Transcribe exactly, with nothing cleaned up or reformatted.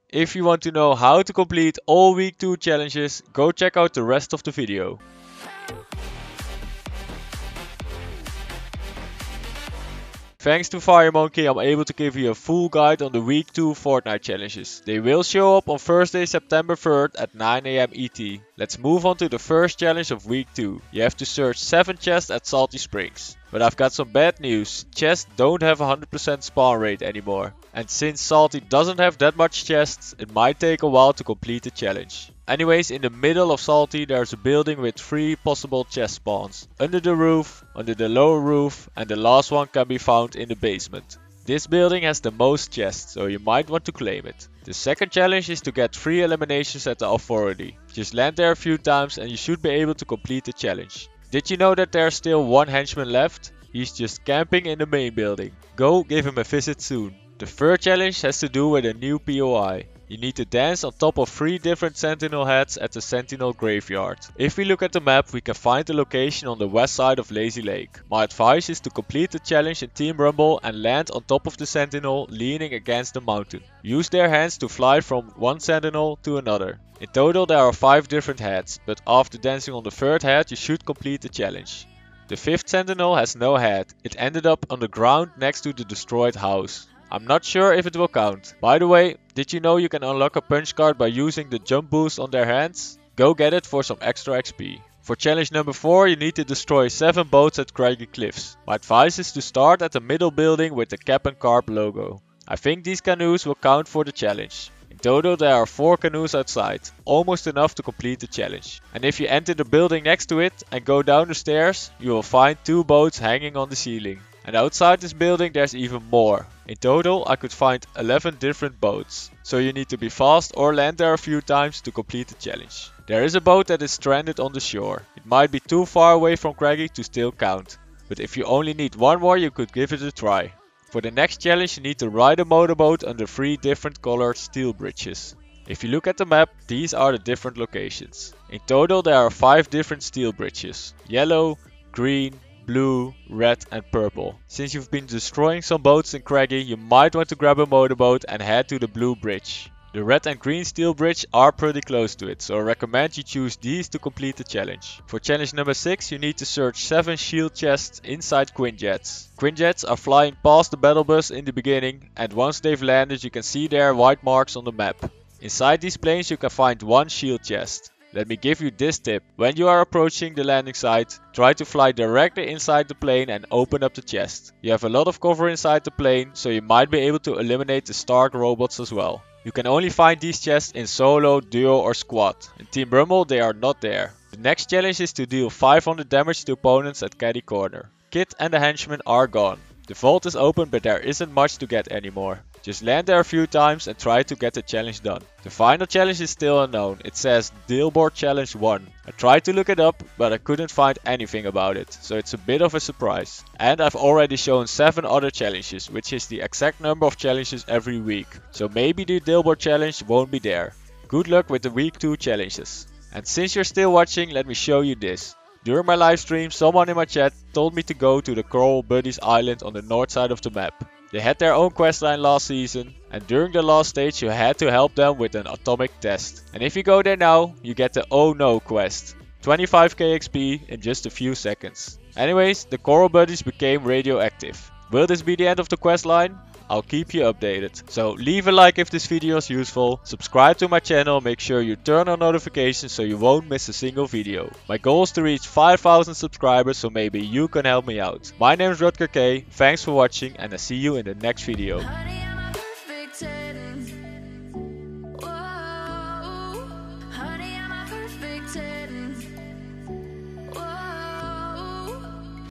If you want to know how to complete all week two challenges, go check out the rest of the video. Thanks to FireMonkey, I'm able to give you a full guide on the week two Fortnite challenges. They will show up on Thursday, September third at nine A M E T. Let's move on to the first challenge of week two. You have to search seven chests at Salty Springs. But I've got some bad news. Chests don't have a one hundred percent spawn rate anymore. And since Salty doesn't have that much chests, it might take a while to complete the challenge. Anyways, in the middle of Salty there's a building with three possible chest spawns. Under the roof, under the lower roof, and the last one can be found in the basement. This building has the most chests, so you might want to claim it. The second challenge is to get three eliminations at the authority. Just land there a few times and you should be able to complete the challenge. Did you know that there's still one henchman left? He's just camping in the main building. Go give him a visit soon. The third challenge has to do with a new P O I. You need to dance on top of three different sentinel heads at the sentinel graveyard. If we look at the map, we can find the location on the west side of Lazy Lake. My advice is to complete the challenge in Team Rumble and land on top of the sentinel leaning against the mountain. Use their hands to fly from one sentinel to another. In total there are five different heads, but after dancing on the third head you should complete the challenge. The fifth sentinel has no head. It ended up on the ground next to the destroyed house. I'm not sure if it will count. By the way, did you know you can unlock a punch card by using the jump boost on their hands? Go get it for some extra X P. For challenge number four you need to destroy seven boats at Craggy Cliffs. My advice is to start at the middle building with the Cap and Carp logo. I think these canoes will count for the challenge. In total there are four canoes outside, almost enough to complete the challenge. And if you enter the building next to it and go down the stairs, you will find two boats hanging on the ceiling. And outside this building there's even more. In total I could find eleven different boats. So you need to be fast or land there a few times to complete the challenge. There is a boat that is stranded on the shore. It might be too far away from Craggy to still count. But if you only need one more you could give it a try. For the next challenge you need to ride a motorboat under three different colored steel bridges. If you look at the map, these are the different locations. In total there are five different steel bridges. Yellow, green, blue, red and purple. Since you've been destroying some boats in Craggy, you might want to grab a motorboat and head to the blue bridge. The red and green steel bridge are pretty close to it, so I recommend you choose these to complete the challenge. For challenge number six you need to search seven shield chests inside Quinjets. Quinjets are flying past the battle bus in the beginning, and once they've landed you can see their white marks on the map. Inside these planes you can find one shield chest. Let me give you this tip. When you are approaching the landing site, try to fly directly inside the plane and open up the chest. You have a lot of cover inside the plane, so you might be able to eliminate the Stark robots as well. You can only find these chests in solo, duo or squad. In Team Rumble they are not there. The next challenge is to deal five hundred damage to opponents at Caddy Corner. Kit and the henchmen are gone. The vault is open but there isn't much to get anymore. Just land there a few times and try to get the challenge done. The final challenge is still unknown. It says Dealboard Challenge one. I tried to look it up but I couldn't find anything about it, so it's a bit of a surprise. And I've already shown seven other challenges, which is the exact number of challenges every week. So maybe the Dealboard Challenge won't be there. Good luck with the week two challenges. And since you're still watching, let me show you this. During my live stream, someone in my chat told me to go to the Coral Buddies Island on the north side of the map. They had their own questline last season, and during the last stage you had to help them with an atomic test. And if you go there now, you get the Oh No quest. twenty-five K X P in just a few seconds. Anyways, the Coral Buddies became radioactive. Will this be the end of the questline? I'll keep you updated. So leave a like if this video is useful, subscribe to my channel, make sure you turn on notifications so you won't miss a single video. My goal is to reach five thousand subscribers, so maybe you can help me out. My name is Rutger K, thanks for watching and I see you in the next video.